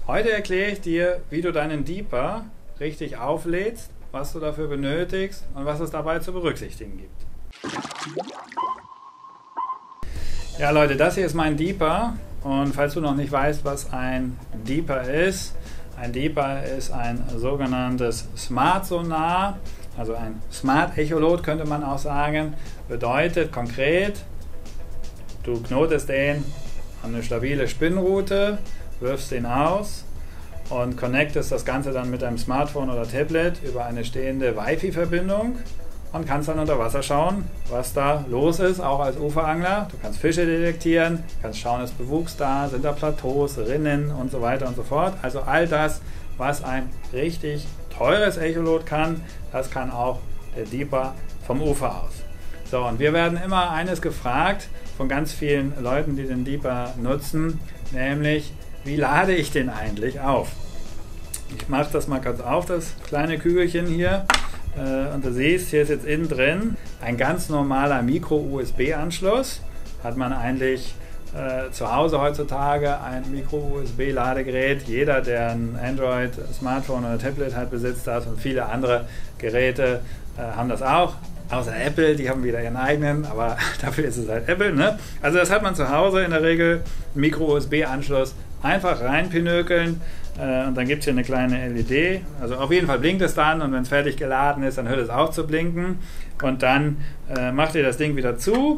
Heute erkläre ich dir, wie du deinen Deeper richtig auflädst, was du dafür benötigst und was es dabei zu berücksichtigen gibt. Ja Leute, das hier ist mein Deeper und falls du noch nicht weißt, was ein Deeper ist ein sogenanntes Smart Sonar, also ein Smart Echolot könnte man auch sagen, bedeutet konkret, du knotest den an eine stabile Spinnrute, wirfst den aus und connectest das Ganze dann mit deinem Smartphone oder Tablet über eine stehende Wi-Fi-Verbindung und kannst dann unter Wasser schauen, was da los ist, auch als Uferangler. Du kannst Fische detektieren, kannst schauen, ist Bewuchs da, sind da Plateaus, Rinnen und so weiter und so fort. Also all das, was ein richtig teures Echolot kann, das kann auch der Deeper vom Ufer aus. So, und wir werden immer eines gefragt von ganz vielen Leuten, die den Deeper nutzen, nämlich, wie lade ich den eigentlich auf? Ich mache das mal kurz auf, das kleine Kügelchen hier. Und du siehst, hier ist jetzt innen drin ein ganz normaler Micro-USB-Anschluss. Hat man eigentlich zu Hause heutzutage ein Micro-USB-Ladegerät. Jeder, der ein Android-Smartphone oder Tablet hat, besitzt das und viele andere Geräte haben das auch. Außer Apple, die haben wieder ihren eigenen, aber dafür ist es halt Apple, ne? Also das hat man zu Hause in der Regel, Micro-USB-Anschluss, einfach reinpinökeln und dann gibt es hier eine kleine LED, also auf jeden Fall blinkt es dann und wenn es fertig geladen ist, dann hört es auf zu blinken und dann macht ihr das Ding wieder zu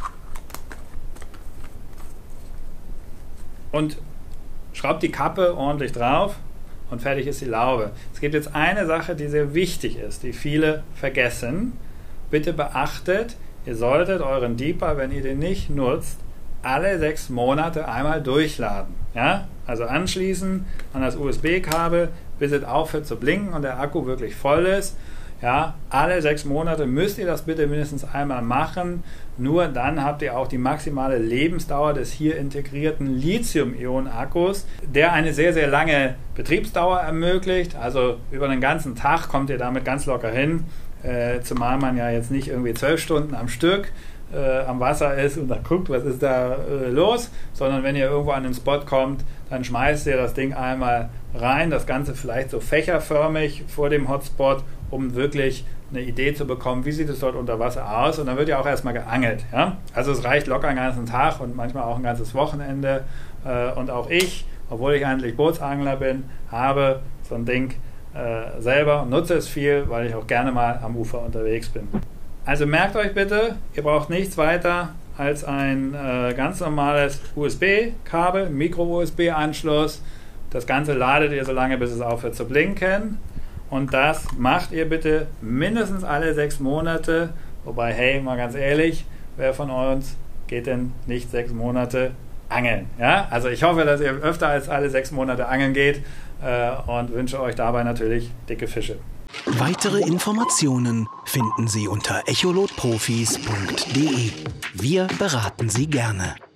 und schraubt die Kappe ordentlich drauf und fertig ist die Laube. Es gibt jetzt eine Sache, die sehr wichtig ist, die viele vergessen. Bitte beachtet, ihr solltet euren Deeper, wenn ihr den nicht nutzt, alle 6 Monate einmal durchladen. Ja? Also anschließen an das USB-Kabel, bis es aufhört zu blinken und der Akku wirklich voll ist. Ja? Alle 6 Monate müsst ihr das bitte mindestens einmal machen. Nur dann habt ihr auch die maximale Lebensdauer des hier integrierten Lithium-Ionen-Akkus, der eine sehr, sehr lange Betriebsdauer ermöglicht. Also über den ganzen Tag kommt ihr damit ganz locker hin. Zumal man ja jetzt nicht irgendwie 12 Stunden am Stück am Wasser ist und dann guckt, was ist da los, sondern wenn ihr irgendwo an den Spot kommt, dann schmeißt ihr das Ding einmal rein, das Ganze vielleicht so fächerförmig vor dem Hotspot, um wirklich eine Idee zu bekommen, wie sieht es dort unter Wasser aus und dann wird ja auch erstmal geangelt. Ja? Also es reicht locker einen ganzen Tag und manchmal auch ein ganzes Wochenende und auch ich, obwohl ich eigentlich Bootsangler bin, habe so ein Ding selber und nutze es viel, weil ich auch gerne mal am Ufer unterwegs bin. Also merkt euch bitte, ihr braucht nichts weiter als ein ganz normales USB-Kabel, Micro-USB-Anschluss. Das Ganze ladet ihr so lange, bis es aufhört zu blinken. Und das macht ihr bitte mindestens alle 6 Monate. Wobei, hey, mal ganz ehrlich, wer von uns geht denn nicht 6 Monate angeln? Ja? Also ich hoffe, dass ihr öfter als alle 6 Monate angeln geht und wünsche euch dabei natürlich dicke Fische. Weitere Informationen finden Sie unter echolotprofis.de. Wir beraten Sie gerne.